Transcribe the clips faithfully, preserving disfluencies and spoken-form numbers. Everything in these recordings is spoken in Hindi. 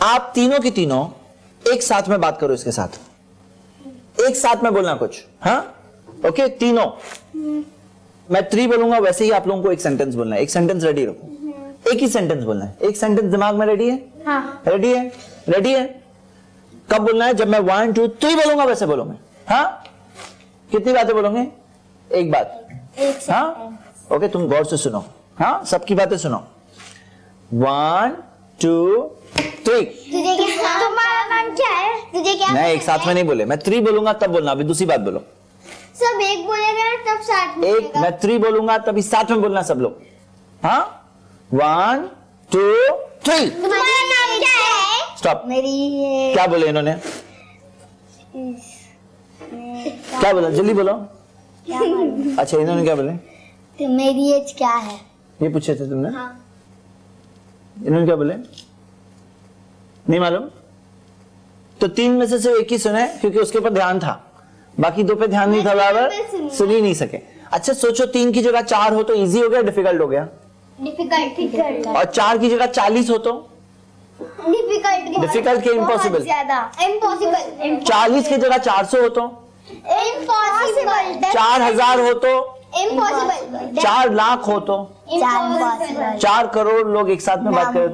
आप तीनों की तीनों एक साथ में बात करो इसके साथ, एक साथ में बोलना कुछ। हाँ ओके, तीनों मैं थ्री बोलूंगा वैसे ही आप लोगों को एक सेंटेंस बोलना है। एक सेंटेंस रेडी रखो, एक ही सेंटेंस बोलना है। एक सेंटेंस दिमाग में रेडी है? हाँ। रेडी है? रेडी है? कब बोलना है? जब मैं वन टू थ्री बोलूंगा वैसे बोलोगे। हाँ, कितनी बातें बोलोगे? एक बात। एक हाँ ओके, तुम गौर से सुनो। हाँ, सबकी बातें सुनो। One two three. तुझे क्या, तुम्हारा नाम क्या है? तुझे क्या? मैं एक साथ में नहीं बोले, मैं थ्री बोलूंगा तब बोलना। अभी दूसरी बात बोलो। सब एक बोलेगा तब साथ में। एक मैं थ्री बोलूंगा तभी साथ में बोलना सब लोग। हाँ, वन टू थ्री। तुम्हारा नाम क्या है? स्टॉप। मेरी क्या बोले इन्होंने? क्या बोला? जल्दी बोलो। अच्छा, इन्होंने क्या बोले? तो मेरी एज क्या है? ये पूछे थे तुमने? हाँ। इन्होंने क्या बोले? नहीं मालूम? तो तीन में से सिर्फ एक ही सुने क्योंकि उसके ऊपर ध्यान था, बाकी दो पे ध्यान नहीं था, बराबर सुन ही नहीं सके। अच्छा सोचो, तीन की जगह चार हो तो इजी हो गया, डिफिकल्ट हो गया? डिफिकल्ट। और चार की जगह चालीस हो तो डिफिकल्ट। डिफिकल्ट के इम्पॉसिबल? ज्यादा इम्पॉसिबल। चालीस की जगह चार सौ हो तो इम्पॉसिबल। चार हजार हो तो इम्पॉसिबल। चार लाख हो तो चार करोड़ लोग एक साथ में बात कर।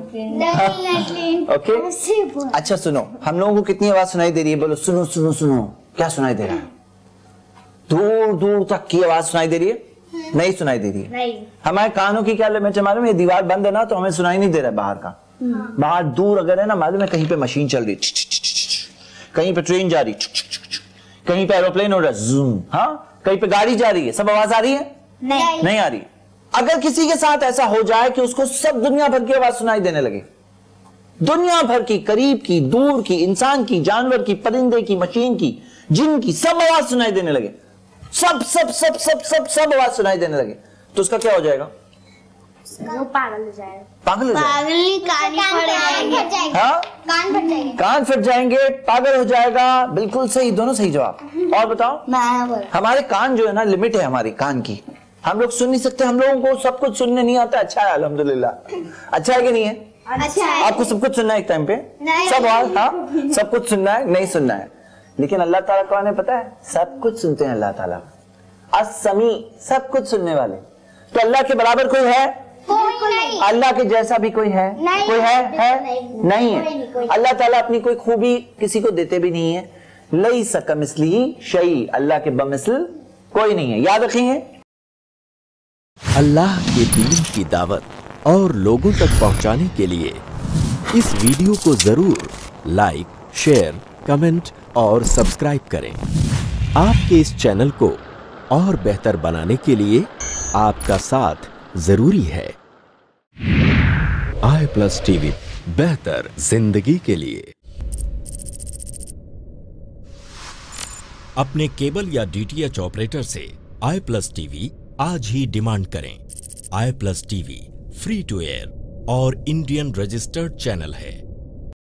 ओके, अच्छा सुनो, हम लोगों को कितनी आवाज सुनाई दे रही है? बोलो सुनो सुनो सुनो। क्या सुनाई दे रहा है? दूर दूर तक की आवाज सुनाई दे रही है? नहीं सुनाई दे रही है? नहीं। हमारे कानों की क्या लिमिट है मालूम है? ये दीवार बंद है ना तो हमें सुनाई नहीं दे रहा है बाहर का। बाहर दूर अगर है ना, मालूम है कहीं पे मशीन चल रही, कहीं पे ट्रेन जा रही, कहीं पे एरोप्लेन हो रहा है जूम, हाँ कहीं पे गाड़ी जा रही है, सब आवाज आ रही है? नहीं, नहीं आ रही। अगर किसी के साथ ऐसा हो जाए कि उसको सब दुनिया भर की आवाज सुनाई देने लगे, दुनिया भर की, करीब की, दूर की, इंसान की, जानवर की, परिंदे की, मशीन की, जिन की, सब आवाज सुनाई देने लगे, सब सब सब सब सब सब आवाज सुनाई देने लगे, तो उसका क्या हो जाएगा? वो पागल हो जाएगा। पागल हो जाएगा? पागल कान फट जाएंगे। हाँ, कान फट जाएंगे। कान फट जाएंगे, पागल हो जाएगा। बिल्कुल सही, दोनों सही जवाब। और बताओ? मैं बोल, हमारे कान जो है ना, लिमिट है हमारी कान की, हम लोग सुन नहीं सकते, हम लोगों को सब कुछ सुनने नहीं आता। अच्छा है, अल्हम्दुलिल्लाह। अच्छा है कि नहीं है? अच्छा है। आपको सब कुछ सुनना है एक टाइम पे? सब आवाज, हाँ सब कुछ सुनना है? नहीं सुनना है। लेकिन अल्लाह ताला कौन है पता है? सब कुछ सुनते हैं अल्लाह ताला। अस्समी, सब कुछ सुनने वाले। तो अल्लाह के बराबर कोई है? कोई नहीं। अल्लाह के जैसा भी कोई है? नहीं। कोई है? है? नहीं, नहीं है। कोई। अल्लाह ताला अपनी कोई खूबी किसी को देते भी नहीं है। लईसा कमिस्लिही शई, अल्लाह के बमिसल कोई नहीं है। याद रखेंगे। अल्लाह के दीन की दावत और लोगों तक पहुंचाने के लिए इस वीडियो को जरूर लाइक, शेयर, कमेंट और सब्सक्राइब करें। आपके इस चैनल को और बेहतर बनाने के लिए आपका साथ जरूरी है। आई प्लस टीवी, बेहतर जिंदगी के लिए। अपने केबल या डीटीएच ऑपरेटर से आई प्लस टीवी आज ही डिमांड करें। I plus TV free to air और इंडियन रजिस्टर्ड चैनल है।